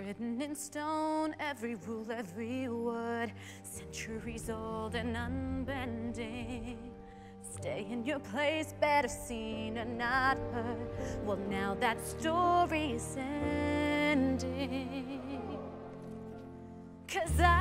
Written in stone, every rule, every word, centuries old and unbending. Stay in your place, better seen and not heard. Well, now that story's ending. 'Cause